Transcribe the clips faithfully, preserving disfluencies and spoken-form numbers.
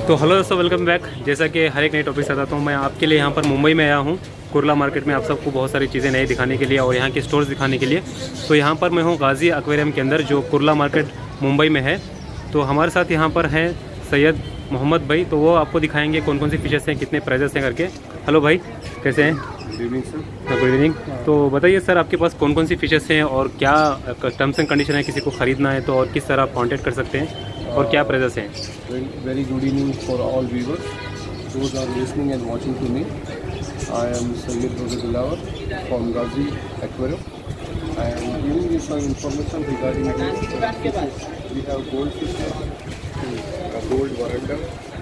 तो हेलो दोस्तों, welcome back. जैसा कि हर एक नए टॉपिक से आता हूँ मैं आपके लिए यहाँ पर मुंबई में आया हूँ कुर्ला मार्केट में आप सबको बहुत सारी चीज़ें नई दिखाने के लिए और यहाँ के स्टोर्स दिखाने के लिए। तो यहाँ पर मैं हूँ गाजी एक्वेरियम के अंदर जो कुर्ला मार्केट मुंबई में है। तो हमारे साथ यहाँ पर हैं सैयद मोहम्मद भाई, तो वो आपको दिखाएंगे कौन कौन सी फिशेस हैं, कितने प्राइजेस हैं करके। हेलो भाई, कैसे हैं? Good evening sir. Good evening. तो बताइए सर, आपके पास कौन कौन सी फिशेस हैं और क्या टर्म्स एंड कंडीशन है, किसी को ख़रीदना है तो और किस तरह आप कॉन्टैक्ट कर सकते हैं और क्या प्राइजेस हैं? Very good evening for all viewers those are listening and watching to me. I am Syed Roza Dilawar from Ghazi aquarium. I am giving you some information regarding this. We have gold fish, gold वरंडा।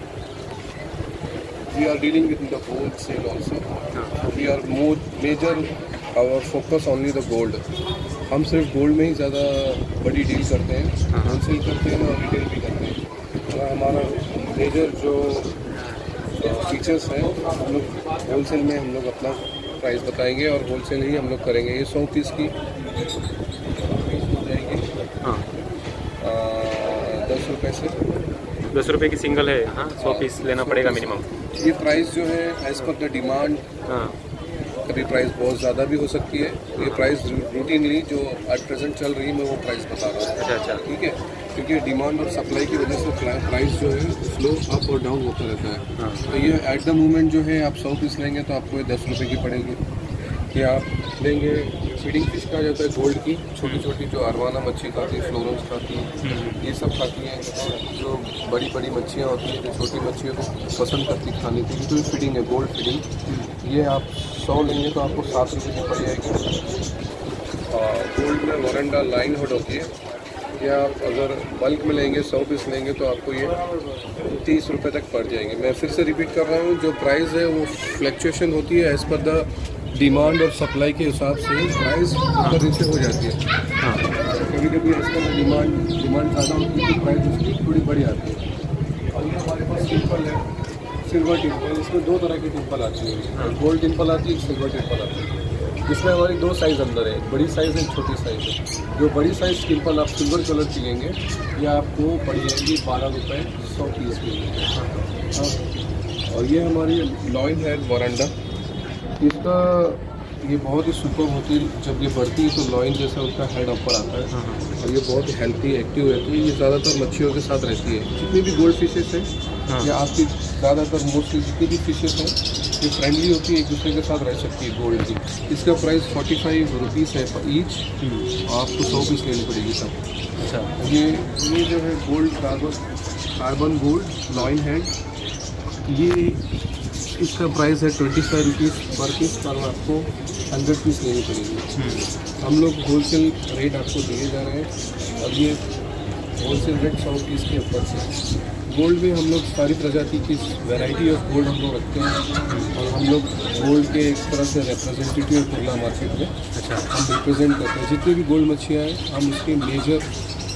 We are dealing with the wholesale also. We are more major our focus only the gold. हम सिर्फ gold में ही ज़्यादा बड़ी deal करते हैं, wholesale करते हैं और रिटेल भी करते हैं। तो हमारा मेजर जो फीचर्स हैं हम लोग होलसेल में हम लोग अपना प्राइस बताएंगे और होलसेल ही हम लोग करेंगे। ये सौ पीस की जाएगी दस रुपये से दस रुपये की सिंगल है। हाँ, सौ पीस लेना पड़ेगा मिनिमम। ये प्राइस जो है एज पर द डिमांड, हाँ, कभी प्राइस बहुत ज़्यादा भी हो सकती है। ये प्राइस रूटीनली जो एट प्रेजेंट चल रही है मैं वो प्राइस बता रहा हूँ। अच्छा अच्छा, ठीक है, क्योंकि डिमांड और सप्लाई की वजह से प्राइस जो है स्लो अप और डाउन होता रहता है। हाँ। तो ये एट द मोमेंट जो है आप सौ पीस लेंगे तो आपको ये दस रुपये की पड़ेगी। कि आप लेंगे फीडिंग फिश कहा जाता है गोल्ड की, छोटी छोटी जो अरवाना मच्छी खाती है, फ्लोरेंस खाती है, ये सब खाती हैं। जो बड़ी बड़ी मच्छियाँ होती हैं जो छोटी मच्छियों को पसंद करती खाने के लिए, तो ये फीडिंग है, गोल्ड फीडिंग। ये आप सौ लेंगे तो आपको सात रुपये की पड़ जाएगी। गोल्ड में वरंडा लाइन हुड होती है। ये आप अगर बल्क में लेंगे, सौ पीस लेंगे तो आपको ये तीस रुपये तक पड़ जाएंगे। मैं फिर से रिपीट कर रहा हूँ, जो प्राइस है वो फ्लक्चुएशन होती है एज़ पर द डिमांड और सप्लाई के हिसाब से प्राइस ऊपर नीचे हो जाती है। हाँ, कभी कभी एज पर डिमांड डिमांड ज़्यादा होती है तो प्राइस उसकी थोड़ी बढ़ जाती है। और ये हमारे पास टिम्पल है, सिल्वर टिम्पल। इसमें दो तरह की टिम्पल आती है, गोल्ड टिम्पल आती है, सिल्वर टिम्पल आती है। इसमें हमारी दो साइज़ अंदर है, बड़ी साइज़ है, छोटी साइज़ है। जो बड़ी साइज़ टिम्पल आप सिल्वर कलर की लेंगे ये आपको पड़ जाएगी बारह रुपये सौ पीस की। हाँ, और ये हमारी लॉइन है वरंडा। इसका ये बहुत ही सुपर होती है, जब ये बढ़ती है तो लॉइन जैसा उसका हेड ऊपर आता है और ये बहुत हेल्थी एक्टिव रहती है। ये ज़्यादातर मच्छियों के साथ रहती है। जितनी भी गोल्ड फिशेस हैं या आपकी ज़्यादातर मोस्टली जितनी भी फिशेस हैं ये फ्रेंडली होती है, एक दूसरे के साथ रह सकती है गोल्ड की। इसका प्राइस फोर्टी फाइव रुपीज़ है ईच, आपको सौ पीस लेनी पड़ेगी सब। अच्छा, ये ये जो है gold carbon carbon gold lion head, ये इसका प्राइस है twenty five rupees per piece, पर आपको हंड्रेड पीस लेनी पड़ेगी। हम लोग होलसेल रेट आपको दिए जा रहे हैं और ये होलसेल रेट सौ पीस के ऊपर से। गोल्ड में हम लोग सारी प्रजाति की वैरायटी ऑफ गोल्ड हम लोग रखते हैं और हम लोग गोल्ड के एक तरह से रिप्रेजेंटेटिव है कुर्ला मार्केट में। अच्छा, हम रिप्रेजेंट करते हैं जितनी भी गोल्ड मच्छियाँ हैं, हम उसके मेजर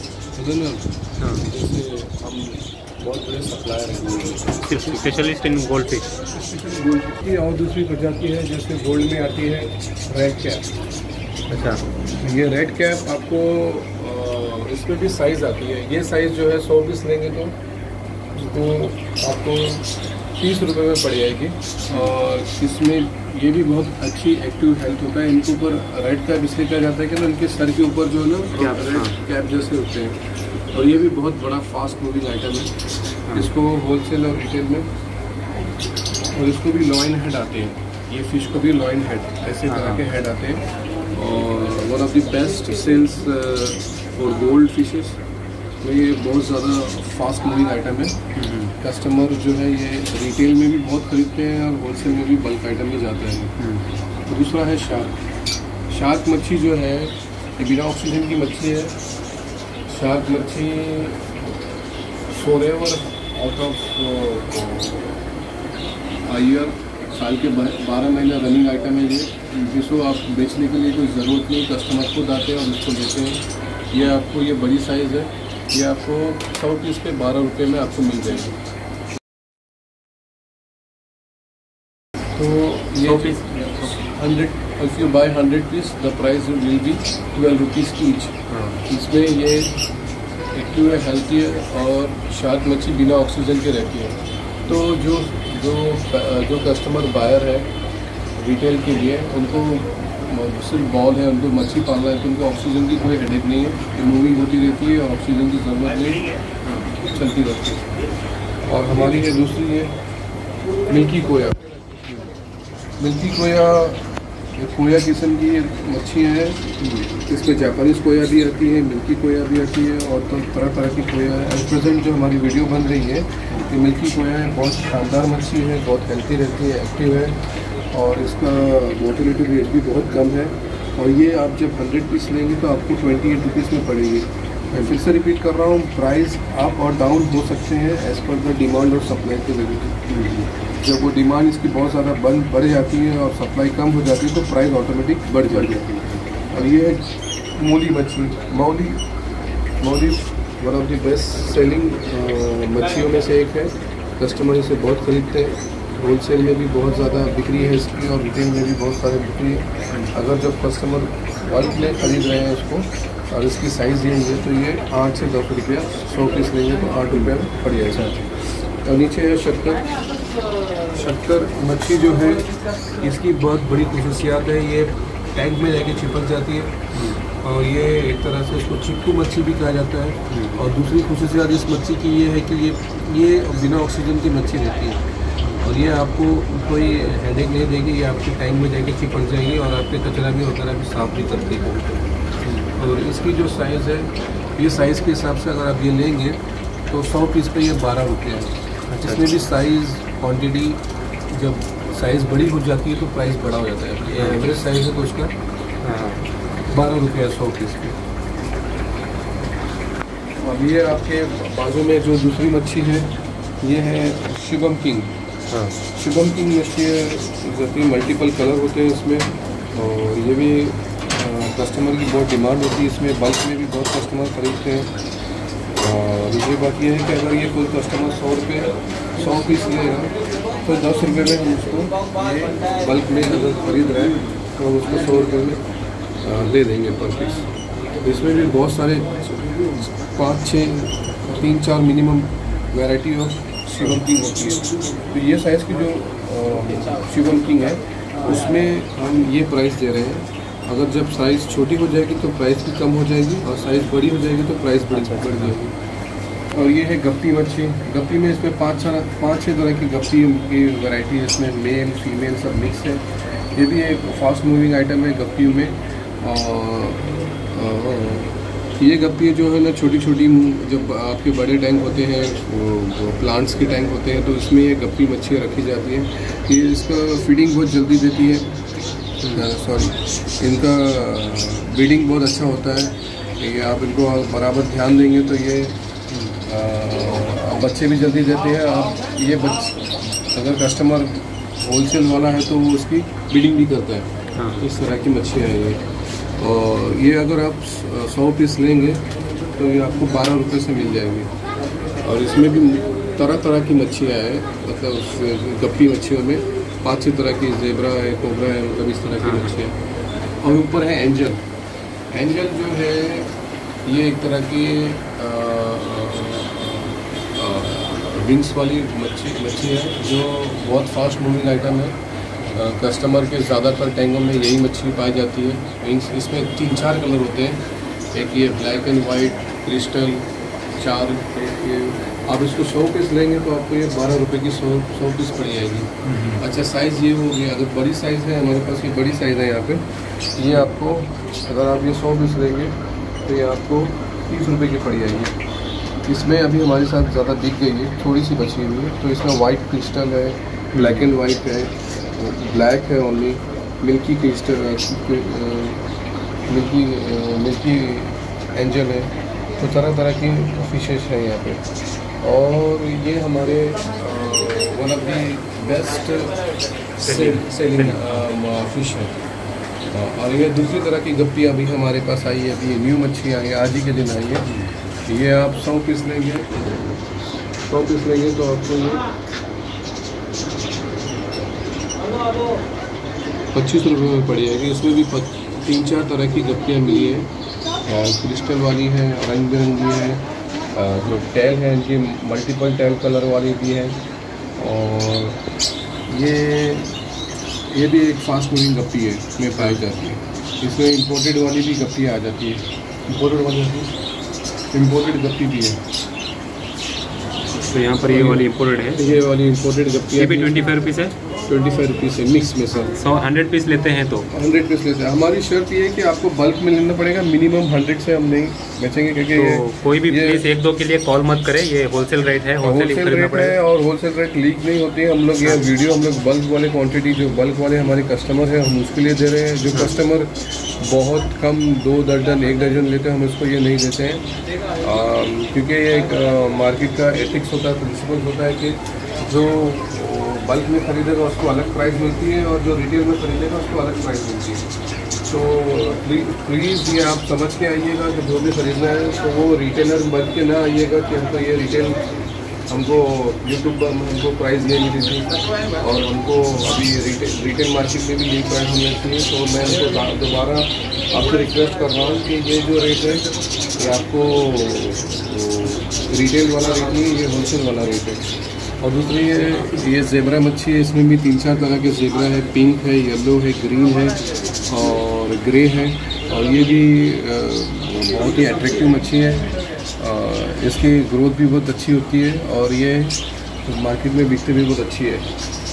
ना जैसे हम बहुत बड़े सप्लायर हैं, specialist in gold fish. Gold की और दूसरी प्रजाति है जैसे गोल्ड में आती है रेड कैप। अच्छा, ये रेड कैप आपको आ, इसमें भी साइज़ आती है। ये साइज़ जो है सौ पीस लेंगे तो तो आपको तीस रुपये में पड़ जाएगी। और इसमें ये भी बहुत अच्छी एक्टिव हेल्थ होता है। इनके ऊपर रेड कैप इसलिए कहा जाता है कि ना इनके सर के ऊपर जो है ना रेड कैप जैसे होते हैं। और ये भी बहुत बड़ा फास्ट मूविंग आइटम है। इसको होलसेल और रिटेल में, और इसको भी लॉइन हेड आते हैं। ये फिश को भी लॉइन हेड ऐसे तरह के हेड आते हैं और one of the best sales for gold fishes. तो ये बहुत ज़्यादा फास्ट मूविंग आइटम है। कस्टमर जो है ये रिटेल में भी बहुत खरीदते हैं और होलसेल में भी बल्क आइटम में जाते हैं। दूसरा है शार्क। शार्क मच्छी जो है ये बिना ऑक्सीजन की मच्छी है। शार्क मच्छी फॉरएवर आउट ऑफ ईयर, साल के बारह महीना रनिंग आइटम है ये, जिसको आप बेचने के लिए कोई ज़रूरत नहीं, कस्टमर खुद आते हैं और उसको देते हैं। ये आपको ये बड़ी साइज़ है, ये आपको सौ पीस पे बारह रुपये में आपको मिल जाएगी। तो ये hundred, if you buy hundred piece the price will be twelve rupees each. इसमें ये एक्टिव है, हेल्थी है और शार्क मच्छी बिना ऑक्सीजन के रहती है। तो जो जो जो कस्टमर बायर है रिटेल के लिए, उनको सिर्फ बॉल है, उनको मच्छी पालना है, तो उनको ऑक्सीजन की कोई हेडेक नहीं है, ये मूविंग होती रहती है और ऑक्सीजन की ज़रूरत नहीं, चलती रहती है। और हमारी है दूसरी है मिल्की कोया। मिल्की कोया कोया किस्म की मच्छी है, इसमें जापानीज़ कोया भी आती है, मिल्की कोया भी आती है और तो तरह तरह की कोया है। एट प्रेजेंट जो हमारी वीडियो बन रही है ये मिल्की कोया है, बहुत शानदार मच्छी है, बहुत हेल्थी रहती है, एक्टिव है और इसका मोर्टेलिटी रेट भी बहुत कम है। और ये आप जब हंड्रेड पीस लेंगे तो आपको ट्वेंटी एट रुपीज़ में पड़ेगी। मैं फिर से रिपीट कर रहा हूँ, प्राइस अप और डाउन हो सकते हैं एज़ पर द डिमांड और सप्लाई के रिलेटेड। जब वो डिमांड इसकी बहुत ज़्यादा बन बढ़ जाती है और सप्लाई कम हो जाती है तो प्राइस ऑटोमेटिक बढ़ जाती है। और ये मूली मछली, molly molly one of the best selling मच्छियों में से एक है। कस्टमर इसे बहुत खरीदते हैं, होलसेल में भी बहुत ज़्यादा बिक्री है इसकी और रिटेल में भी बहुत सारी बिक्री है। अगर जब कस्टमर बल्क में खरीद रहे हैं इसको और इसकी साइज़ ये है तो ये आठ से दस रुपया सौ पीस लेंगे तो आठ रुपया में पड़ जाएगा। और नीचे है शक्कर। शक्कर मच्छी जो है इसकी बहुत बड़ी खसूसियात है, ये टैंक में जाके चिपक जाती है और ये एक तरह से इसको चिपकू मच्छी भी कहा जाता है। और दूसरी खसूसियात इस मच्छी की ये है कि ये ये बिना ऑक्सीजन की मच्छी रहती है और ये आपको कोई हेडेक नहीं देगी, ये आपके टैंक में जाके चिपक जाएगी और आपके कचरा भी वगैरह भी साफ भी करती है। और इसकी जो साइज़ है, ये साइज़ के हिसाब से अगर आप ये लेंगे तो सौ पीस पे ये बारह रुपये है। इसमें भी साइज़ क्वांटिटी जब साइज़ बड़ी हो जाती है तो प्राइस बड़ा हो जाता है। ये एवरेज साइज़ है तो उसका बारह रुपये है सौ पीस पे। अब ये आपके बाजू में जो दूसरी मच्छी है ये है शुभम किंग। हाँ, शुभम किंग मच्छी है, मल्टीपल कलर होते हैं इसमें और ये भी कस्टमर की बहुत डिमांड होती है, इसमें बल्क में भी बहुत कस्टमर खरीदते हैं। और दूसरी बात ये है कि अगर ये कोई कस्टमर सौ रुपये सौ पीस लेगा तो दस रुपये में हम उसको ये बल्क में अगर ख़रीद रहे हैं तो हम उसको सौ रुपये में दे देंगे पर पीस। इसमें भी बहुत सारे पाँच छः तीन चार minimum variety of shubunkin होती है। तो ये साइज़ की जो शुभम किंग है उसमें हम ये प्राइस दे रहे हैं। अगर जब साइज़ छोटी हो जाएगी तो प्राइस भी कम हो जाएगी और साइज़ बड़ी हो जाएगी तो प्राइस बढ़ बढ़ जाएगी। और ये है गप्पी मच्छी। गप्पी में इसमें पाँच छः पाँच छः तरह की गप्पी की वैरायटी है, इसमें मेल फीमेल सब मिक्स है। ये भी एक फास्ट मूविंग आइटम है गप्पियों में। और ये गप्पी जो है ना छोटी छोटी, जब आपके बड़े टैंक होते हैं वो प्लांट्स के टैंक होते हैं तो इसमें ये गप्पी मच्छियाँ रखी जाती हैं। ये इसका फीडिंग बहुत जल्दी देती है, सॉरी इनका ब्रीडिंग बहुत अच्छा होता है। ये आप इनको बराबर ध्यान देंगे तो ये आ, बच्चे भी जल्दी देते हैं। आप ये बच्चे अगर कस्टमर होलसेल वाला है तो वो उसकी ब्रीडिंग भी करता है। हाँ। इस तरह की मच्छियाँ हैं ये। और ये अगर आप सौ पीस लेंगे तो ये आपको बारह रुपये से मिल जाएगी। और इसमें भी तरह तरह की मच्छियाँ हैं, मतलब उस गप्पी मच्छियों में पाँच छः तरह की जेब्रा है, कोबरा है, मतलब इस तरह की मच्छियाँ। और ऊपर है एंजल। एंजल जो है ये एक तरह की विंग्स वाली मच्छी मच्छी है जो बहुत फास्ट मूविंग आइटम है। कस्टमर के ज़्यादातर टैंकों में यही मच्छी पाई जाती है। विंग्स इसमें तीन चार कलर होते हैं, एक ये ब्लैक एंड वाइट, क्रिस्टल, चार। ये आप इसको सौ पीस लेंगे तो आपको ये बारह रुपए की सौ सौ पीस पड़ जाएगी। अच्छा, साइज़ ये हो गया। अगर बड़ी साइज़ है हमारे पास, ये बड़ी साइज़ है यहाँ पे, ये आपको अगर आप ये सौ पीस लेंगे तो ये आपको तीस रुपए की पड़ जाएगी। इसमें अभी हमारे साथ ज़्यादा बिक गई है, थोड़ी सी बची हुई है। तो इसमें वाइट क्रिस्टल है, ब्लैक एंड वाइट है, ब्लैक है ओनली, मिल्की क्रिस्टल है, मिल्की मिल्की एंजल है। तो तरह तरह की फिशेस हैं यहाँ पे। और ये हमारे one of the best selling fish है। और ये दूसरी तरह की गप्पी अभी हमारे पास आई है, अभी न्यू मच्छी आई है, आज ही के दिन आई है। ये आप सौ पीस लेंगे सौ पीस लेंगे तो आपको ये पच्चीस रुपये में पड़ जाएगी। इसमें भी तीन चार तरह की गप्पियाँ मिली हैं, क्रिस्टल वाली है, रंग बिरंगी है, जो टैल है इनकी मल्टीपल टैल कलर वाली भी है। और ये ये भी एक फास्ट मूविंग गप्पी है, इसमें पाई जाती है। इसमें इंपोर्टेड वाली भी गप्पी आ जाती है, इंपोर्टेड वाली इंपोर्टेड गप्पी भी है। तो यहाँ पर ये वाली इम्पोर्टेड है, ये वाली इंपोर्टेड गप्पी ये भी ट्वेंटी फाइव रुपीज़ है। ट्वेंटी फाइव रुपीज़ है मिक्स में सर। सौ हंड्रेड पीस लेते हैं तो हंड्रेड पीस लेते हैं। हमारी शर्त ये है कि आपको बल्क में लेना पड़ेगा, मिनिमम हंड्रेड से हम नहीं बेचेंगे, क्योंकि तो कोई भी प्लीज एक दो के लिए कॉल मत करें, ये होलसेल रेट है, होलसेल रेट है और होलसेल रेट लीक नहीं होती है। हम लोग ये वीडियो हम लोग बल्क वाले क्वांटिटी, जो बल्क वाले हमारे कस्टमर हैं हम उसके लिए दे रहे हैं। जो कस्टमर बहुत कम दो दर्जन एक दर्जन लेते हैं हम उसको ये नहीं देते हैं, क्योंकि ये एक मार्केट का एथिक्स होता है, प्रिंसिपल होता है कि जो बल्क में खरीदेगा उसको अलग प्राइस मिलती है और जो रिटेल में खरीदेगा उसको अलग प्राइस मिलती है। तो प्लीज़ ये आप समझ के आइएगा कि जो भी खरीदना है तो वो रिटेलर बन के ना आइएगा कि हमको ये रिटेल हमको यूट्यूब पर हमको प्राइस ये मिली थी और हमको अभी रिटेल रिटेल मार्केट में भी यही प्राइस मिलनी चाहिए। तो मैं हमको दोबारा आपसे रिक्वेस्ट कर रहा हूँ कि ये जो रेट है ये आपको रिटेल वाला रेट नहीं, ये होलसेल वाला रेट है। और दूसरी ये ये ज़ेबरा मच्छी है, इसमें भी तीन चार तरह के ज़ेबरा है, पिंक है, येलो है, ग्रीन है और ग्रे है। और ये भी बहुत ही अट्रैक्टिव मच्छी है, इसकी ग्रोथ भी बहुत अच्छी होती है और ये मार्केट में बिकते भी बहुत अच्छी है।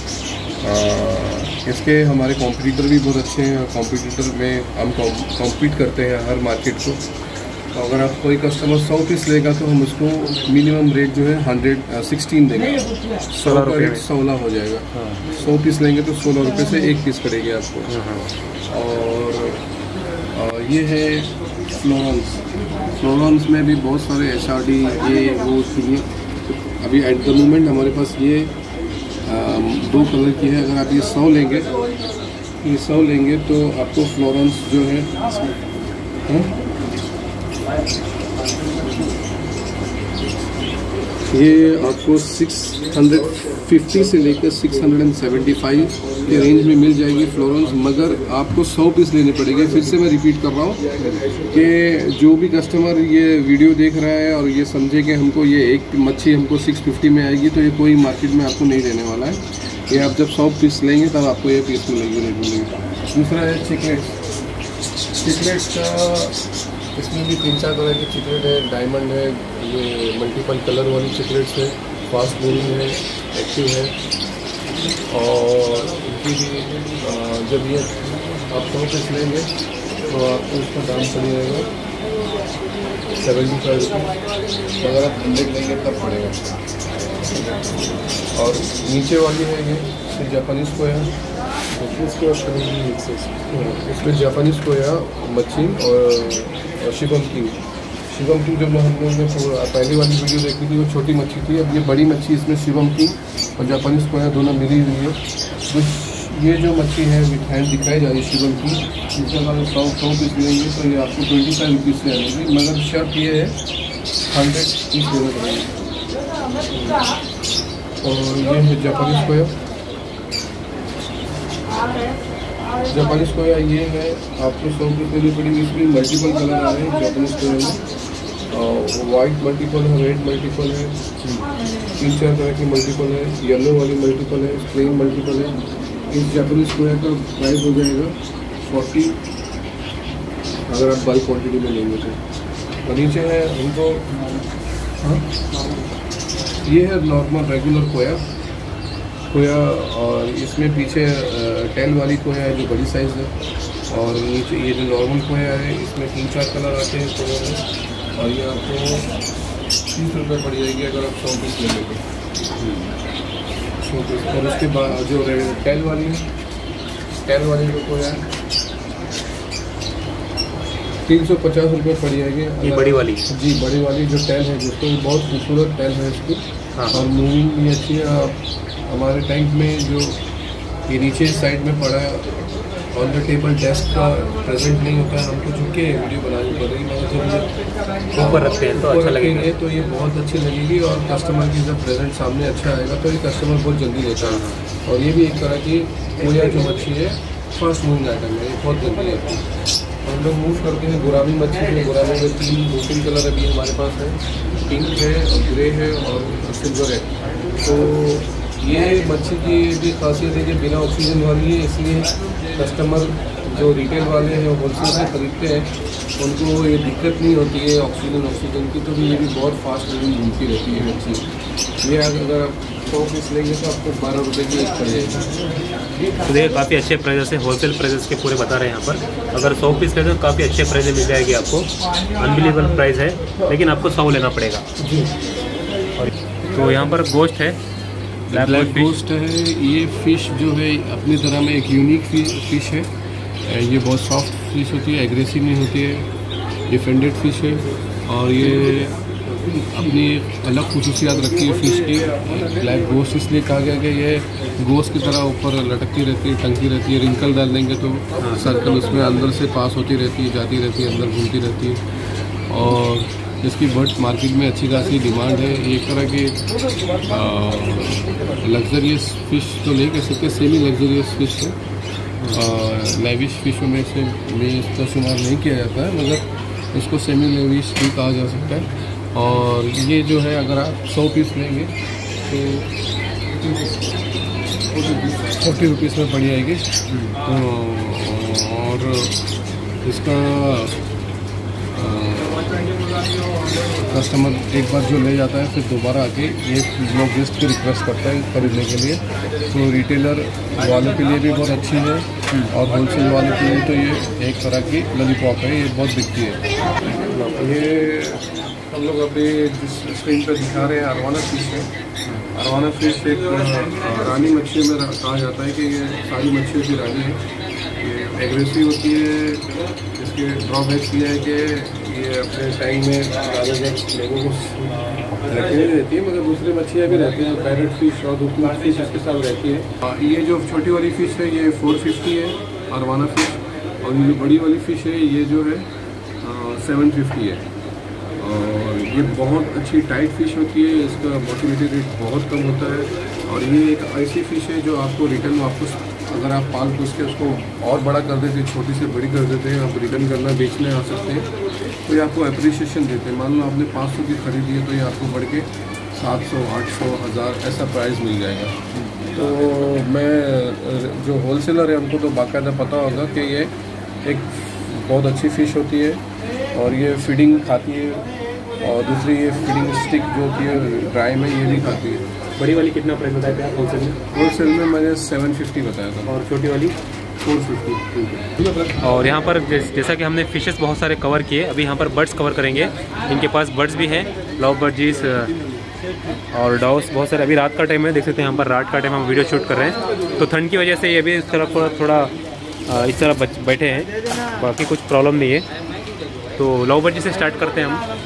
इसके हमारे कॉम्पिटिटर भी बहुत अच्छे हैं, कॉम्पिटिटर में हम कॉम्पीट करते हैं हर मार्केट को। तो अगर आप कोई कस्टमर सौ पीस लेगा तो हम उसको मिनिमम रेट जो है हंड्रेड सिक्सटीन देंगे, सौ का रेट सोलह हो जाएगा। सौ पीस लेंगे तो सोलह रुपये से एक पीस पड़ेगी आपको। और, और ये है फ्लोरेंस। फ्लोरेंस में भी बहुत सारे एच आर डी ये वो चीज़ें अभी एट द मोमेंट हमारे पास ये आ, दो कलर की है। अगर आप ये सौ लेंगे ये सौ लेंगे तो आपको फ्लोरेंस जो है है? ये आपको छह सौ पचास से लेकर छह सौ पचहत्तर के रेंज में मिल जाएगी फ्लोरेंस, मगर आपको सौ पीस लेने पड़ेंगे। फिर से मैं रिपीट कर रहा हूँ कि जो भी कस्टमर ये वीडियो देख रहा है और ये समझे कि हमको ये एक मच्छी हमको छह सौ पचास में आएगी तो ये कोई मार्केट में आपको नहीं देने वाला है। ये आप जब सौ पीस लेंगे तब आपको ये पीस मिलेगी नहीं मिलेगी। दूसरा है चिकलेट्स। चिकलेट्स का इसमें भी तीन चार तरह की चिकलेट है, डायमंड है, ये मल्टीपल कलर वाली चिकलेट्स है, फास्ट मूविंग है, एक्टिव है। और इनकी भी जब ये आप सौ पीस लेंगे तो आपको इसका दाम पड़ जाएगा सेवेंटी फाइव रुपीज़, अगर आप हंड्रेड लेंगे तब पड़ेगा। और नीचे वाली है ये जापानीज़ कोया, इसको इसमें जापानीज़ कोया मच्छी और शिवम किंग। शिवम किंग जब हम लोगों ने पहली वाली वीडियो देखी थी वो छोटी मच्छी थी, अब ये बड़ी मच्छी इसमें शिवम किंग और जापानीज़ कोया दोनों मिली हुई है। तो ये जो मच्छी है विथ हैंड दिखाई जा रही है शिवम की, इसके अगर सौ सौ पीस लेंगे तो ये आपको ट्वेंटी फाइव रुपीज़ से आएगी, मगर शर्त ये है हंड्रेड पीस देना पड़ेगा। और ये है जापानीज़ कोया। जापानीज़ कोया ये है आपको सौ पीस लेनी पड़ेगी। इसमें मल्टीपल कलर आ रहे हैं जापानीज़ कोया में, वाइट मल्टीपल है, रेड मल्टीपल है, तीन चार तरह की मल्टीपल है, येलो वाली मल्टीपल है, प्लेन मल्टीपल है। इस जापानीज़ कोया का प्राइस हो जाएगा फोर्टी अगर आप बल्क क्वांटिटी में लेंगे तो। और नीचे है उनको हाँ ये है नॉर्मल रेगुलर कोया कोया और इसमें पीछे टेल वाली कोया है जो बड़ी साइज़ है, और नीचे ये जो नॉर्मल कोया है इसमें तीन चार कलर आते हैं कोया में, और ये आपको तीस रुपये पड़ जाएगी अगर आप सौ पीस लेंगे तो सौ पीस। और उसके बाद जो टेल वाली है टेल वाली जो कोया है तीन सौ पचास रुपये पड़ जाएगी। ये बड़ी वाली जी बड़ी वाली जो टेल है जिसको बहुत खूबसूरत टेल है इसकी। हाँ। और मूविंग भी अच्छी है। हमारे टैंक में जो ये नीचे साइड में पड़ा है ऑन द टेबल डेस्क का प्रेजेंट नहीं होता है, हमको चूँकि वीडियो बनानी पड़ रही है जब ऊपर रखते हैं तो अच्छा लगेगा, तो ये बहुत अच्छी लगेगी और कस्टमर की जब प्रेजेंट सामने अच्छा आएगा तो ये कस्टमर बहुत जल्दी लेता है। और ये भी एक तरह की कोया जो मच्छी है फास्ट मूविंग आइटम है, ये बहुत जल्दी लेती है। हम लोग मूव करते हैं गुरामी मच्छी में। गुरामी में तीन दो तीन कलर अभी हमारे पास है, पिंक है और ग्रे है और सिल्वर है। तो ये मच्छी की भी खासियत है कि बिना ऑक्सीजन वाली है, इसलिए कस्टमर जो रिटेल वाले हैं होलसेल से खरीदते हैं उनको ये दिक्कत नहीं होती है ऑक्सीजन ऑक्सीजन की। तो भी ये भी बहुत फास्ट मूविंग घूमती रहती है मच्छी। ये अगर आप सौ पीस लेंगे तो आपको बारह रुपये की एक पड़ जाएगी। तो देखिए काफ़ी अच्छे प्राइस से होलसेल प्राइजेस के पूरे बता रहे हैं यहाँ पर। अगर सौ पीस लेते तो काफ़ी अच्छे प्राइस मिल जाएगी आपको, अनबिलीवेबल प्राइस है, लेकिन आपको सौ लेना पड़ेगा जी। और तो यहाँ पर गोश्त है, ब्लैक गोश्त है। ये फ़िश जो है अपनी तरह में एक यूनिक फ़िश है। ये बहुत सॉफ्ट फिश होती है, एग्रेसिव नहीं होती है, डिफेंडेड फ़िश है और ये अपनी अलग खसूसियात रखती है फ़िश की। ब्लैक गोश्त इसलिए कहा गया कि ये गोश्त की तरह ऊपर लटकती रहती है, टंकी रहती है। रिंकल डाल देंगे तो सर्कल उसमें अंदर से पास होती रहती है, जाती रहती है, अंदर घूमती रहती है। और इसकी बर्ड मार्केट में अच्छी खासी डिमांड है। एक तरह की लग्जरियस फ़िश तो नहीं कह सकते, सेमी लग्जरियस फ़िश है। लेविश फिशों में से में इसका शुमार नहीं किया जाता है, मगर इसको सेमी लेविश भी कहा जा सकता है। और ये जो है अगर आप सौ पीस लेंगे तो फोर्टी रुपीज़ में पड़ जाएगी। और इसका कस्टमर एक बार जो ले जाता है फिर दोबारा आके ये ब्लॉग लिस्ट की रिक्वेस्ट करता है खरीदने के लिए। तो रिटेलर वालों के लिए भी बहुत अच्छी है और होलसेल वालों के लिए तो ये एक तरह की लॉलीपॉप है, ये बहुत बिकती है। ये हम लोग अभी जिस स्क्रीन पर दिखा रहे हैं अरवाना फ़िश है। अरवाना फ़िश एक रानी मच्छी में कहा जाता है कि ये सारी मच्छियों की रानी है। ये एग्रेसिव होती है। इसके ड्रॉबैक्स ये है कि ये अपने टाइम में ज़्यादा जब लोगों को रखी नहीं रहती है, मगर दूसरी मच्छियाँ भी रहती हैं, पैरेट फिश और दूसरी फिश इसके साथ रहती है। ये जो छोटी वाली फ़िश है ये फोर फिफ्टी है अरवाना फ़िश, और ये जो बड़ी वाली फ़िश है ये जो है सेवन फिफ्टी है। और ये बहुत अच्छी टाइट फ़िश होती है, इसका मोटिलिटी रेट बहुत कम होता है। और ये एक ऐसी फ़िश है जो आपको रिटर्न वापस अगर आप पाल पूछ के उसको और बड़ा कर देते हैं, छोटी से बड़ी कर देते हैं, आप रिटर्न करना बेचने आ सकते हैं, तो ये आपको अप्रिशिएशन देते हैं। मान लो आपने पाँच सौ की खरीदी है तो ये आपको बढ़ के सात सौ आठ सौ हज़ार ऐसा प्राइस मिल जाएगा। तो मैं जो होलसेलर है उनको तो बाकायदा पता होगा कि ये एक बहुत अच्छी फ़िश होती है और ये फीडिंग खाती है। और दूसरी ये फीडिंग स्टिक जो होती है ड्राई में ये भी खाती है। बड़ी वाली कितना प्राइस बताया था होलसेल में? होलसेल में मैंने सेवन फिफ्टी बताया था। और छोटी वाली फोर फिफ्टी। और यहाँ पर जैसा कि हमने फिशेस बहुत सारे कवर किए, अभी यहाँ पर बर्ड्स कवर करेंगे। इनके पास बर्ड्स भी हैं, लव बर्डजीज और डॉग्स बहुत सारे। अभी रात का टाइम है, देख सकते हैं यहाँ पर रात का टाइम हम वीडियो शूट कर रहे हैं, तो ठंड की वजह से ये भी इस तरह थोड़ा थोड़ा इस तरह बैठे हैं, बाकी कुछ प्रॉब्लम नहीं है। तो लव बर्ड से स्टार्ट करते हैं हम।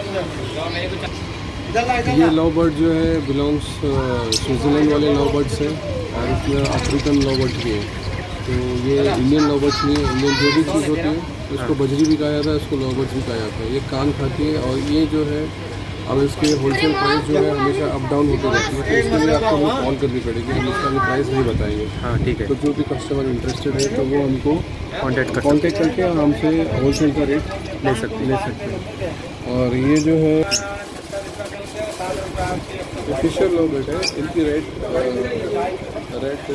ये लव बर्ड जो है बिलोंग्स स्विट्ज़रलैंड वाले लव बर्ड्स हैं और इसमें अफ्रीकन लव बर्ड्स भी हैं। तो ये इंडियन लव बर्ड्स नहीं है। इंडियन जो भी चीज़ होती है उसको बजरी भी कहा जाता है, इसको लव बर्ड्स भी कहा जाता है। ये कान खाती है और ये जो है अब इसके होलसेल प्राइस जो है हमेशा अप डाउन होते रहती है, तो इसके लिए आपको हमें कॉल करनी पड़ेगी, हम इसका भी प्राइस नहीं बताएंगे। हाँ ठीक है। तो जो भी कस्टमर इंटरेस्टेड है तो वो हमको कॉन्टेक्ट कर कॉन्टेक्ट करके हमसे होलसेल का रेट ले सकते ले सकते हैं। और ये जो है फिशर लव बर्ड है, इनकी रेट रेट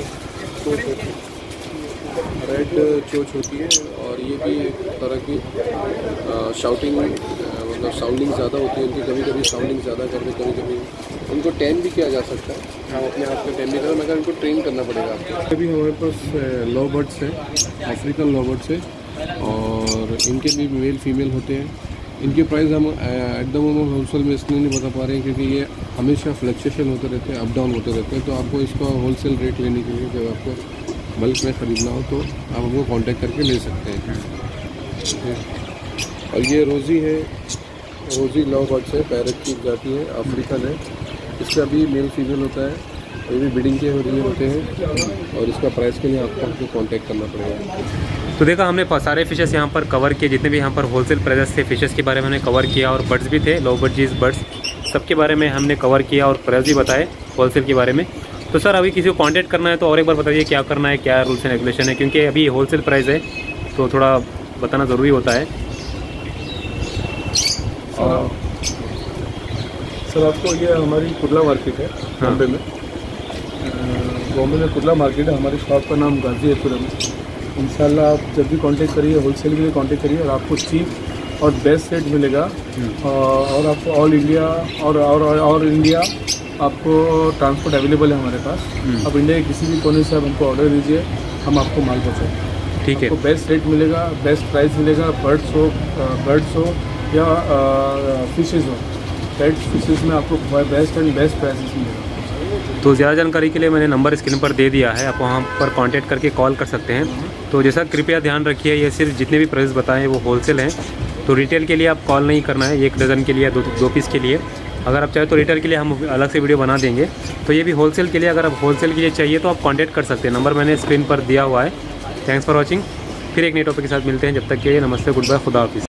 रेड चोच होती है और ये भी एक तरह की शाउटिंग मतलब साउंडिंग ज़्यादा होती है इनकी। कभी कभी साउंडिंग ज़्यादा करके कभी कभी उनको ट्रेन भी किया जा सकता है, हम अपने हाथ में ट्रेन भी करें, मगर इनको ट्रेन करना पड़ेगा आपको। अभी हमारे पास लव बर्ड्स है, अफ्रीकन लव बर्ड्स है और इनके भी मेल फीमेल होते हैं। इनके प्राइस हम एट द मोमेंट होलसेल में इसलिए नहीं बता पा रहे हैं क्योंकि ये हमेशा फ्लक्चुएशन होते रहते हैं, अप डाउन होते रहते हैं। तो आपको इसका होलसेल रेट लेने के लिए जब आपको बल्क में ख़रीदना हो तो आप हमको कांटेक्ट करके ले सकते हैं। और ये रोज़ी है, रोज़ी लव बर्ड्स है, पैरेट की जाती है, अफ्रीकन है। इसका भी मेल फीमेल होता है, ये भी ब्रीडिंग के लिए होते हैं और इसका प्राइस के लिए आपको हमको कांटेक्ट करना पड़ेगा। तो देखा हमने सारे फिशेस यहाँ पर कवर किए, जितने भी यहाँ पर होलसेल प्राइस थे फिशेस के बारे में हमने कवर किया, और बर्ड्स भी थे, लव बर्डजीज बर्ड्स सबके बारे में हमने कवर किया और प्राइस भी बताए होलसेल के बारे में। तो सर अभी किसी को कांटेक्ट करना है तो और एक बार बताइए क्या करना है, क्या रूल्स एंड रेगुलेशन है, क्योंकि अभी होलसेल प्राइस है तो थोड़ा बताना ज़रूरी होता है। सर आपको ये हमारी कुर्ला मार्केट है बॉम्बे में, बॉम्बे में कुर्ला मार्केट है, हमारी शॉप का नाम गाजी एक्वेरियम। इंशाल्लाह आप जब भी कांटेक्ट करिए, होलसेल के लिए कांटेक्ट करिए और आपको चीप और बेस्ट रेट मिलेगा। और आपको ऑल इंडिया और और और इंडिया आपको ट्रांसपोर्ट अवेलेबल है हमारे पास। आप इंडिया के किसी भी कोने से आप हमको ऑर्डर दीजिए, हम आपको माल पहुँचाएंगे। ठीक है, आपको बेस्ट रेट मिलेगा, बेस्ट प्राइस मिलेगा। बर्ड्स हो बर्ड्स हो या फिशेज़ हो, पेट फिशेज़ में आपको बेस्ट एंड बेस्ट प्राइसेस मिलेगा। तो ज़्यादा जानकारी के लिए मैंने नंबर स्क्रीन पर दे दिया है, आप वहाँ पर कांटेक्ट करके कॉल कर सकते हैं। तो जैसा कृपया ध्यान रखिए, ये सिर्फ जितने भी प्राइस बताएं वो होलसेल हैं, तो रिटेल के लिए आप कॉल नहीं करना है, एक डज़न के लिए, दो दो पीस के लिए। अगर आप चाहे तो रिटेल के लिए हम अलग से वीडियो बना देंगे। तो ये भी होलसेल के लिए, अगर आप होलसेल के लिए चाहिए तो आप कांटेक्ट कर सकते हैं, नंबर मैंने स्क्रीन पर दिया हुआ है। थैंक्स फॉर वॉचिंग, फिर एक नए टॉपिक के साथ मिलते हैं, जब तक के लिए नमस्ते, गुड बाय, खुदा हाफिज़।